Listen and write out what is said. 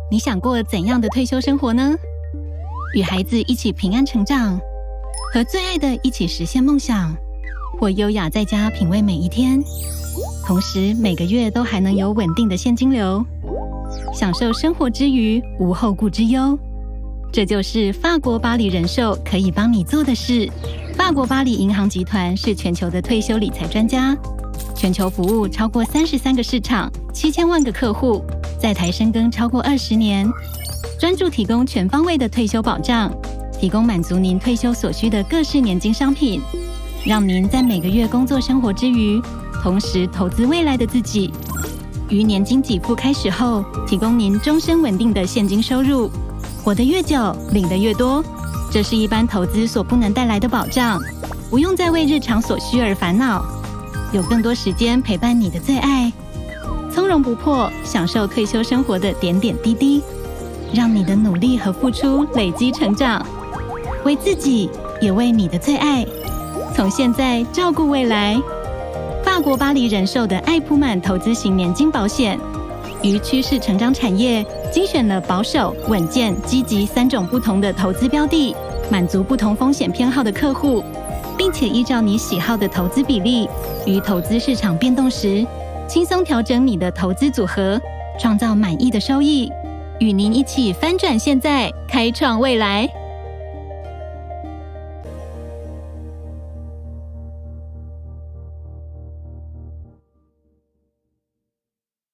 你想过怎样的退休生活呢？与孩子一起平安成长，和最爱的一起实现梦想，或优雅在家品味每一天，同时每个月都还能有稳定的现金流，享受生活之余无后顾之忧。这就是法国巴黎人寿可以帮你做的事。法国巴黎银行集团是全球的退休理财专家，全球服务超过33个市场，7000万个客户，在台深耕超过20年，专注提供全方位的退休保障，提供满足您退休所需的各式年金商品，让您在每个月工作生活之余，同时投资未来的自己。于年金给付开始后，提供您终身稳定的现金收入，活得越久，领得越多。这是一般投资所不能带来的保障，不用再为日常所需而烦恼，有更多时间陪伴你的最爱，从容不迫享受退休生活的点点滴滴，让你的努力和付出累积成长，为自己也为你的最爱，从现在照顾未来。法国巴黎人寿的爱普满投资型年金保险，于趋势成长产业精选了保守、稳健、积极3种不同的投资标的，满足不同风险偏好的客户，并且依照你喜好的投资比例，于投资市场变动时，轻松调整你的投资组合，创造满意的收益，与您一起翻转现在，开创未来。